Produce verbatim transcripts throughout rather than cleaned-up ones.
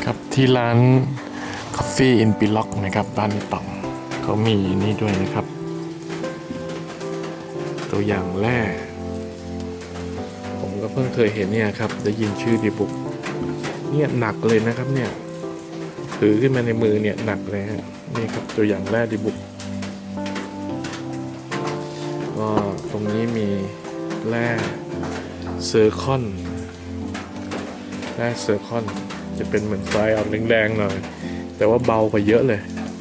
ครับที่ร้าน Coffee in Pilock นะครับบ้านต่องเขามีนี่ด้วยนะครับตัวอย่างแร่ผมก็เพิ่งเคยเห็นเนี่ยครับได้ยินชื่อดีบุกเนี่ยหนักเลยนะครับเนี่ยถือขึ้นมาในมือเนี่ยหนักเลยฮะนี่ครับตัวอย่างแร่ดีบุกก็ตรงนี้มีแร่เซอร์คอนแร่เซอร์คอนจะเป็นเหมือนไฟออกแดงๆหน่อยแต่ว่าเบากว่าเยอะเลย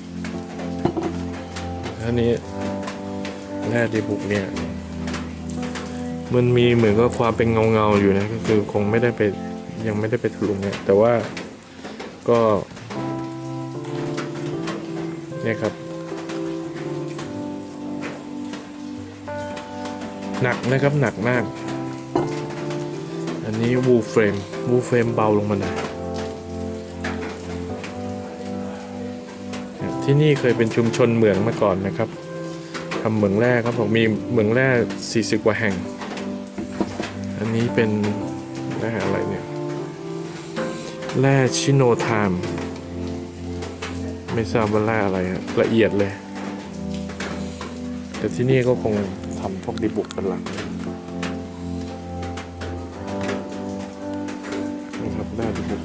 ท่านี้แร่ดีบุกเนี่ยมันมีเหมือนกับความเป็นเงาๆอยู่นะก็คือคงไม่ได้ไปยังไม่ได้ไปทะลุเนี่ยแต่ว่าก็เนี่ยครับหนักนะครับหนักมากอันนี้วูเฟรมวูเฟรมเบาลงมาหน่อยที่นี่เคยเป็นชุมชนเหมืองมาก่อนนะครับทำเหมืองแร่ครับผมมีเหมืองแร่สี่สิบกว่าแห่งอันนี้เป็นแร่อะไรเนี่ยแร่ชิโนไทม์ไม่ทราบว่าแร่อะไรละเอียดเลยแต่ที่นี่ก็คงทำพวกดีบุกเป็นหลักนะครับแร่ดีบุก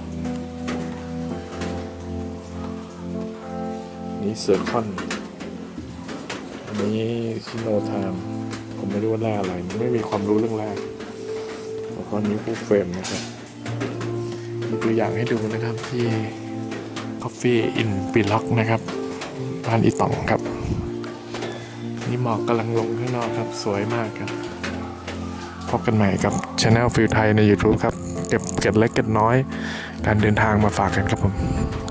นี่เซอร์คอนอันนี้ชิโนไทม์ผมไม่รู้ว่าแร่อะไรไม่มีความรู้เรื่องแร่แล้วก็นี้ผู้เฟรมนะครับมีตัวอย่างให้ดูนะครับที่ Coffee in Pilock นะครับบ้านอีต่องครับนี่หมอกกำลังลงข้างนอกครับสวยมากครับพบกันใหม่กับ Channel ฟิลไทยใน YouTube ครับเก็บเก็บเล็กเก็บน้อยการเดินทางมาฝากกันครับผม